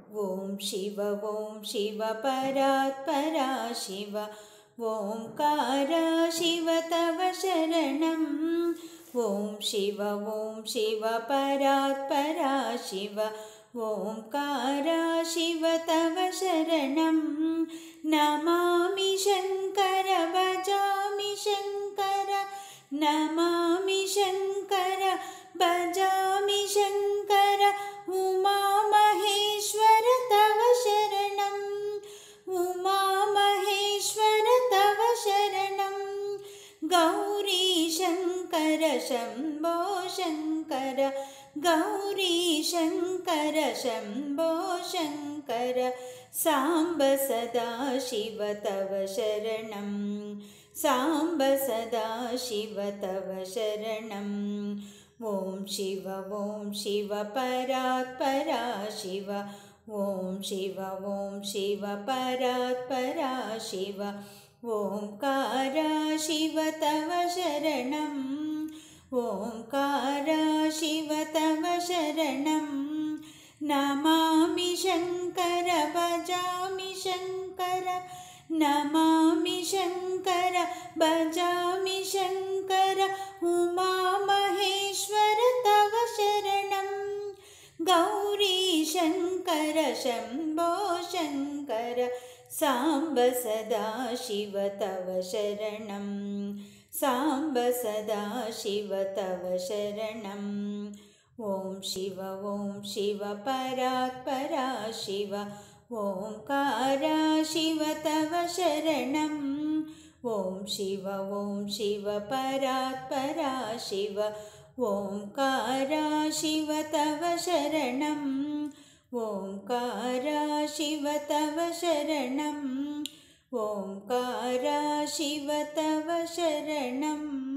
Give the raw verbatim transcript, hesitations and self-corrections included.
ॐ शिव ॐ शिव परात्परा शिव ओंकार शिव तव शरणम् ॐ शिव ॐ शिव परात्परा शिव ओंकार शिव तव शरणम् नमामि शंकर भजामि शंकर नमामि शंकर भजामि शंकर उमा महेश्वर तव शरणम् उमा महेश्वर तव शरणम् गौरी शंकर शंभो शंकर गौरी शंकर शंभो शंकर सांब सदा शिव तव शरणम् सांब सदा शिव तव शरणम् ॐ शिव ॐ शिव परात्परा शिव ॐ शिव ॐ शिव परात्परा शिव ओंकार शिव तव शरणम् ओंकार शिव तव शरणम् नमामि शंकर भजामि शंकर नमामि शंकर भजामि शंकर उमा महेश्वर तव शरणम् गौरी शंकर शंभो शंकर सांब सदा शिव तव शरणम् सांब सदा शिव तव शरणम् ॐ शिव ॐ शिव परात्परा शिव ओंकार शिव तव शरणम् ॐ शिव ॐ शिव परात्परा शिव ओंकार शिव तव शरणम् ओंकार शिव तव शरणम् ओंकार शिव तव शरणम्।